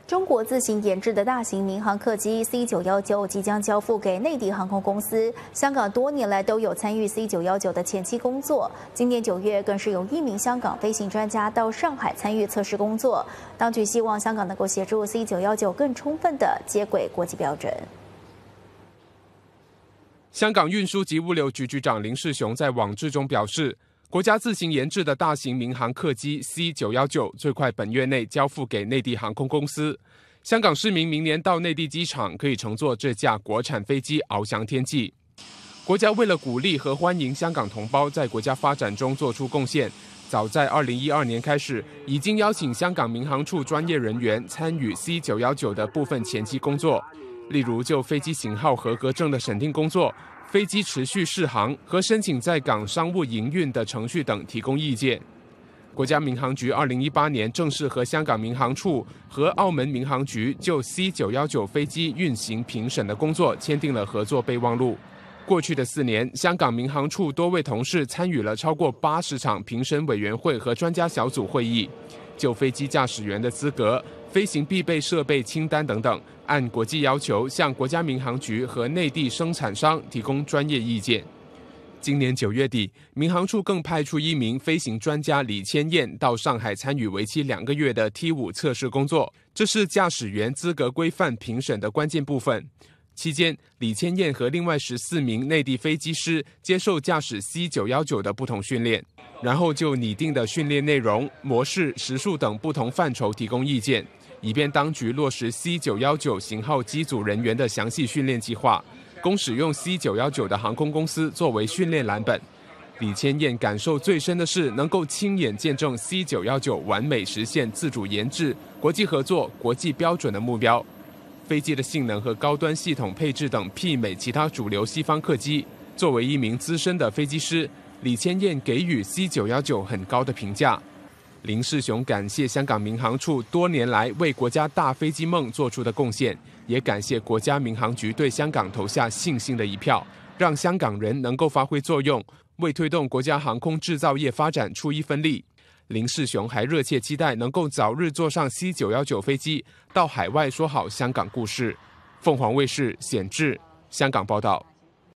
中国自行研制的大型民航客机 C919即将交付给内地航空公司。香港多年来都有参与 C919的前期工作，今年9月更是有1名香港飞行专家到上海参与测试工作。当局希望香港能够协助 C919更充分地接轨国际标准。 香港运输及物流局局长林世雄在网誌中表示，国家自行研制的大型民航客机 C919最快本月内交付给内地航空公司。香港市民明年到内地机场可以乘坐这架国产飞机翱翔天际。国家为了鼓励和欢迎香港同胞在国家发展中做出贡献，早在2012年开始，已经邀请香港民航处专业人员参与 C919的部分前期工作，例如就飞机型号合格证的审定工作、飞机持续适航和申请在港商务营运的程序等提供意见。国家民航局2018年正式和香港民航处和澳门民航局就 C919飞机运行评审的工作签订了合作备忘录。过去的4年，香港民航处多位同事参与了超过80场评审委员会和专家小组会议，就飞机驾驶员的资格、飞行必备设备清单等等，按国际要求向国家民航局和内地生产商提供专业意见。今年9月底，民航处更派出1名飞行专家李千燕到上海参与为期2个月的 T5 测试工作，这是驾驶员资格规范评审的关键部分。期间，李千燕和另外14名内地飞机师接受驾驶 C919的不同训练，然后就拟定的训练内容、模式、时数等不同范畴提供意见，以便当局落实 C919型号机组人员的详细训练计划，供使用 C919的航空公司作为训练蓝本。李千燕感受最深的是能够亲眼见证 C919完美实现自主研制、国际合作、国际标准的目标。飞机的性能和高端系统配置等媲美其他主流西方客机。作为1名资深的飞机师，李千燕给予 C919很高的评价。林世雄感谢香港民航处多年来为国家大飞机梦做出的贡献，也感谢国家民航局对香港投下信心的一票，让香港人能够发挥作用，为推动国家航空制造业发展出一分力。林世雄还热切期待能够早日坐上 C919飞机，到海外说好香港故事。凤凰卫视显志香港报道。